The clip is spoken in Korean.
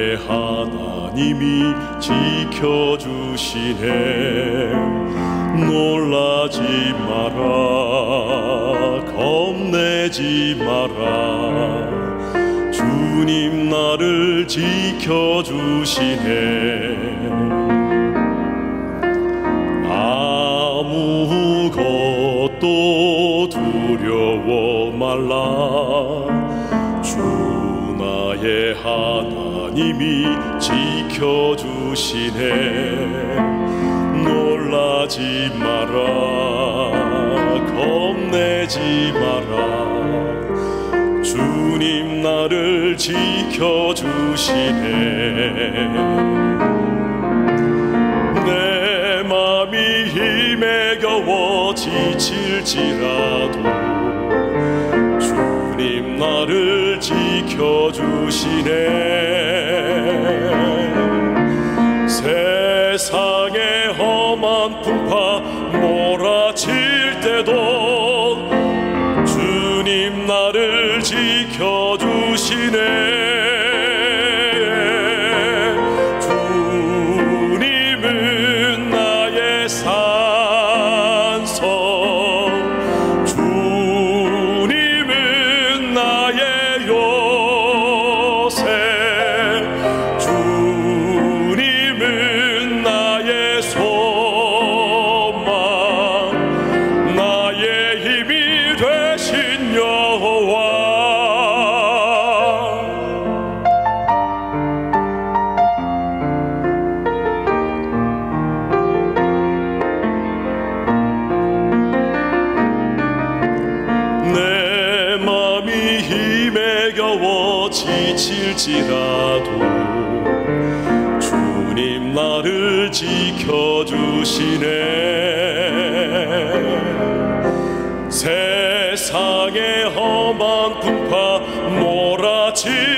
나의 하나님이 지켜주시네. 놀라지 마라, 겁내지 마라. 주님 나를 지켜주시네. 아무것도 두려워 말라. 주 나의 하나님이 지켜주시네. 놀라지 마라, 겁내지 마라. 주님 나를 지켜주시네. 내 맘이 힘에 겨워 지칠지라도 주님 나를 지켜주시네. 세상의 험한 풍파 몰아칠 때도 주님 나를 지켜주시네. 주님은 나의 산성, 주님은 나의 요새, 주님은 나의 소망, 나의 힘이 되신 여호와. 내 맘이 힘에 겨워 지칠지라도 주님 나를 지켜주시네. 세상의 험한 풍파 몰아칠